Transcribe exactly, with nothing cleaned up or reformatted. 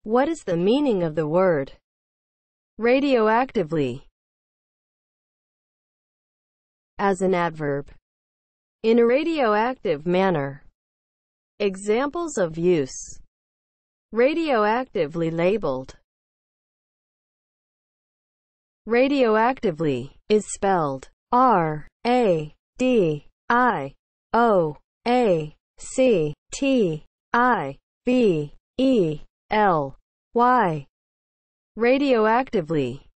What is the meaning of the word radioactively as an adverb? In a radioactive manner. Examples of use. Radioactively labeled. Radioactively is spelled R A D I O A C T I V E L Y. Radioactively